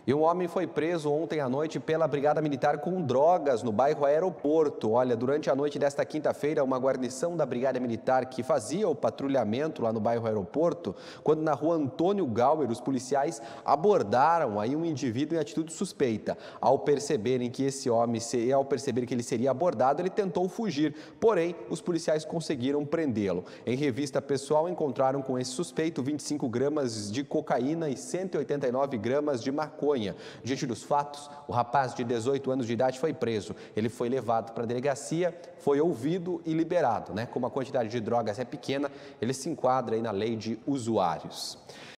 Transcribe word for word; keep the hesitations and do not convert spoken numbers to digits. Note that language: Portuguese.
E um homem foi preso ontem à noite pela Brigada Militar com drogas no bairro Aeroporto. Olha, durante a noite desta quinta-feira, uma guarnição da Brigada Militar que fazia o patrulhamento lá no bairro Aeroporto, quando na rua Antônio Gauer, os policiais abordaram aí um indivíduo em atitude suspeita. Ao perceberem que esse homem, ao perceber que ele seria abordado, ele tentou fugir, porém, os policiais conseguiram prendê-lo. Em revista pessoal, encontraram com esse suspeito vinte e cinco gramas de cocaína e cento e oitenta e nove gramas de maconha. Diante dos fatos, o rapaz de dezoito anos de idade foi preso. Ele foi levado para a delegacia, foi ouvido e liberado, né? Como a quantidade de drogas é pequena, ele se enquadra aí na lei de usuários.